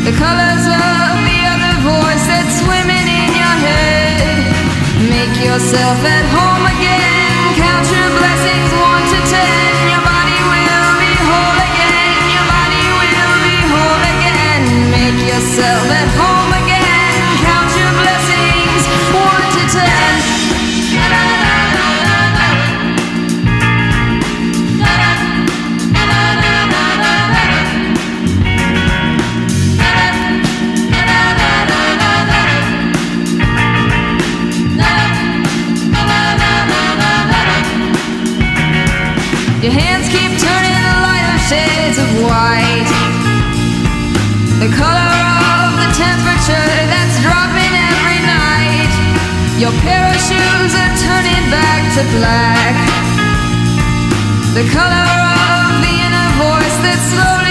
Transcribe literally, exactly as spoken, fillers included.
the colors of the other voice that's swimming in your head. Make yourself at home again, count your blessings one to ten. Your body will be whole again, your body will be whole again. Make yourself at home again, count your blessings one to ten. Your hands keep turning the lighter shades of white, the color of the temperature that's dropping every night. Your pair of shoes are turning back to black, the color of the inner voice that's slowly